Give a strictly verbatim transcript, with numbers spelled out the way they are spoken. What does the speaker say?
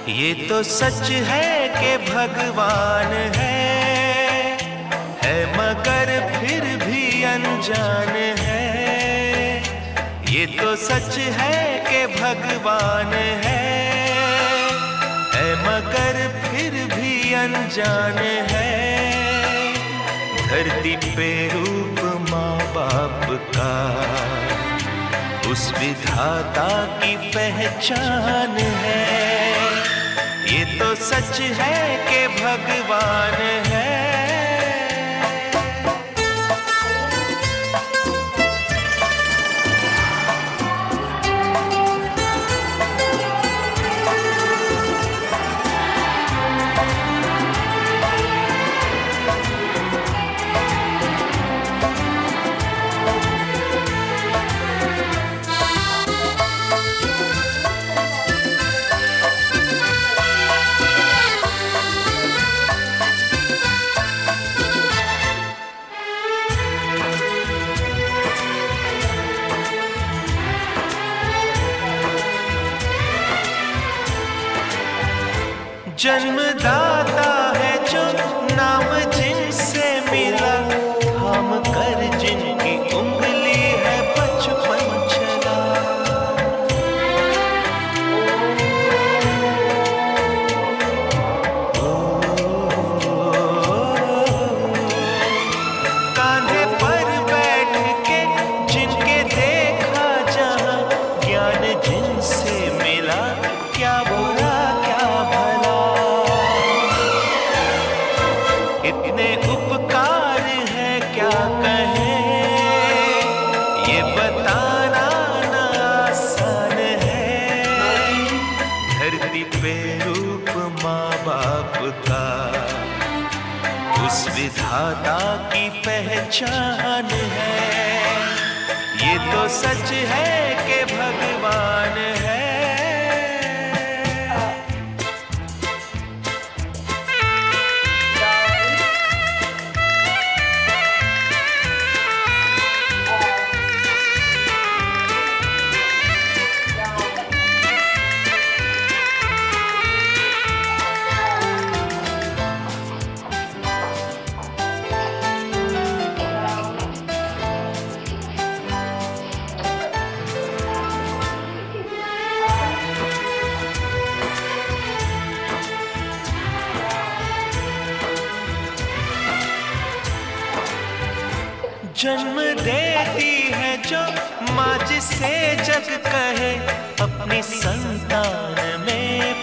ये तो सच है कि भगवान है, है मगर फिर भी अनजान है। ये तो सच है कि भगवान है, है मगर फिर भी अनजान है। धरती पे रूप माँ बाप का उस विधाता की पहचान है। ये तो सच है कि भगवान है। जन्मदाता है जो नाम जिनसे मिला, हम कर जिनकी उंगली है बचपन चला। कांधे पर बैठ के जिनके देखा जहां, ज्ञान जिनसे मिला, क्या बुरा क्या भला। इतने उपकार है क्या कहें, ये बताना ना आसान है। धरती पे रूप माँ बाप का उस विधाता की पहचान है। ये तो सच है कि भगवान है। जन्म देती है जो माँ जिसे जग कहे, अपनी संतान में